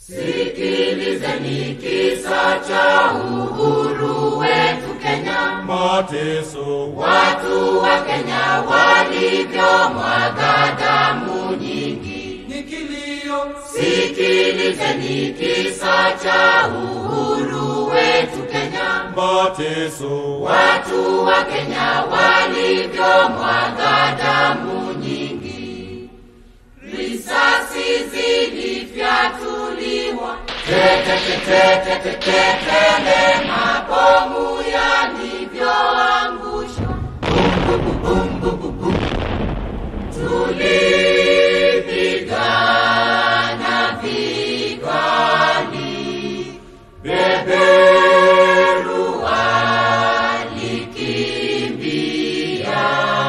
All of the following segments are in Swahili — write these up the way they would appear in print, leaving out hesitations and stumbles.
Sikilizeni kisa cha uhuru wetu Kenya. Mateso watu wa Kenya walivyomwaga damu nyingi. ni kilio. Sikilizeni kisa cha uhuru wetu Kenya. Mateso watu wa Kenya walivyomwaga damu nyingi. Risasi zilifyatuliwa, tetetele, mabomu yalivyoangushwa, tulipigana vikali, beberu walikimbia,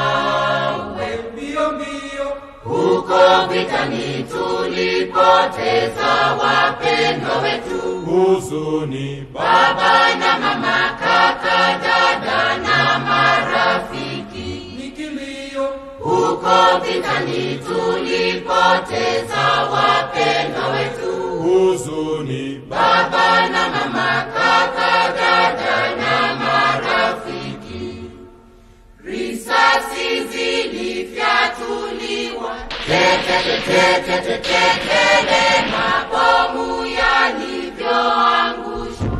mbio mbio. huko vitani tulipoteza wapendwa wetu. Huzuni Baba na mama, kaka, dada na marafiki. ni kilio. Huko vitani tulipoteza wapendwa wetu. Huzuni Baba na mama, kaka, dada na marafiki. Risasi zilifyatuliwa, tetetele, mabomu yalivyoangushwa,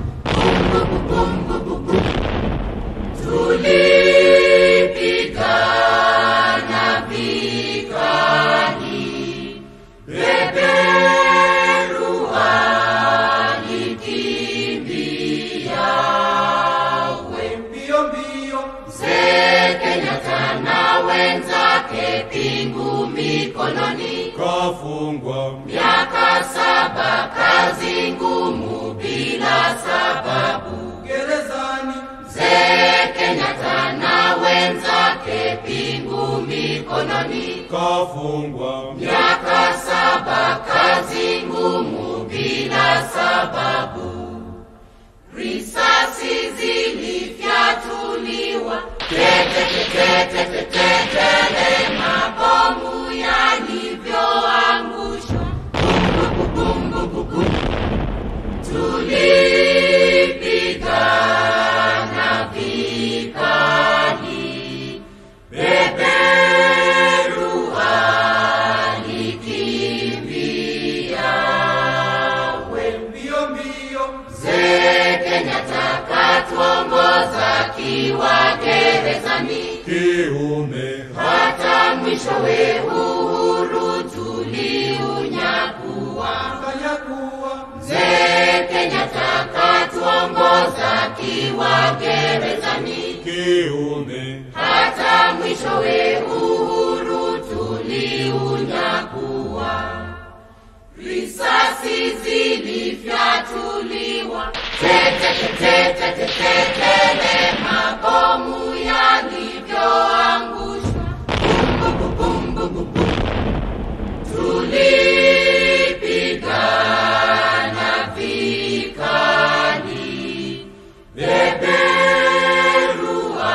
tulipigana vikali, beberu walikimbia, mbio mbio. Mzee Kenyatta na wenzake pingu mikononi, Kafungwa miaka 7 kazi ngumu bila sababu. gerezani. Mzee Kenyatta na wenzake pingu mikononi, Kafungwa miaka 7 kazi ngumu bila sababu. Risasi zilifyatuliwa, tetetele, mabomu yalivyoangushwa, tulipigana vikali, beberu walikimbia, mbio mbio. Mzee Kenyatta katuongoza kiwa gerezani, Kiume hata mwishowe uhuru tuliunyakuwa. kanyakuwa. Mzee Kenyatta katuongoza kiwa gerezani, Kiume hata mwishowe uhuru tuliunyakuwa. Risasi zilifyatuliwa, tetetele, mabomu yalivyoangushwa, tulipigana vikali, beberu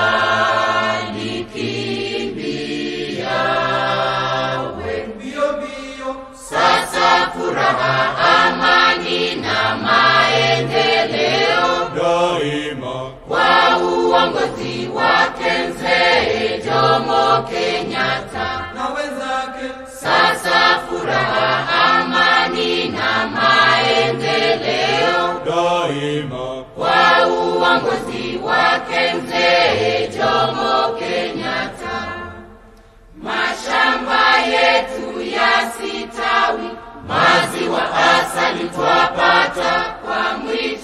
walikimbia, mbio mbio. sasa furaha, amani na maendeleo Daima kwa uongozi wake Mzee Jomo Kenyatta. na wenzake. Sasa furaha, amani na maendeleo Daima kwa uongozi wake Mzee Jomo Kenyatta. Mashamba yetu yasitawi, maziwa asali twapata kwa mwili